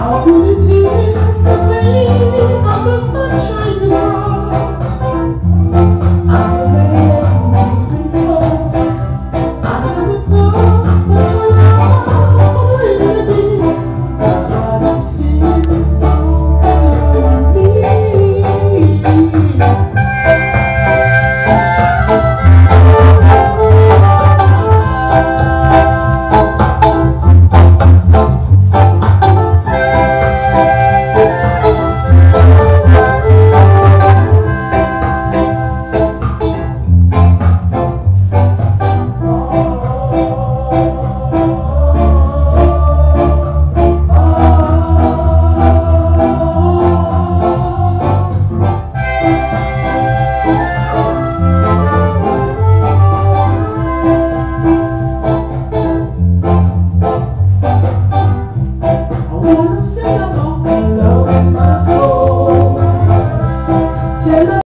How good it is to think of the sunshine you brought, and the many lessons you've been taught. I never thought such a love would really be. That's why I'm still so lonely. I wanna sing about love in my soul.